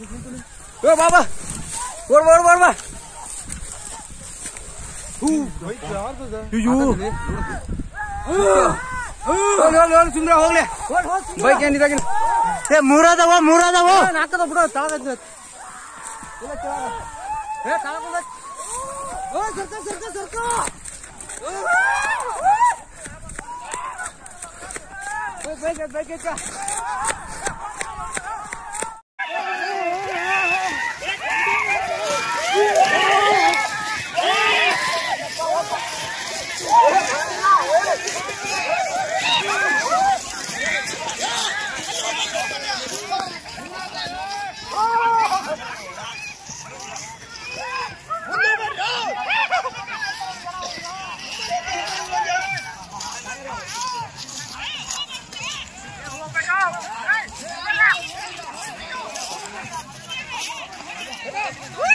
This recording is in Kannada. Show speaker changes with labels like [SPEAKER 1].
[SPEAKER 1] Go Baba. Bor. ಸುಮ್ರೆ ಹೋಗ್ಲಿ ಬೈಕ್ ಏನಿದಾಗಿ ಮೂರದವ ನಾಲ್ಕದ ಬಿಡ ತಾಳದ ಬೈಕ್ Hey!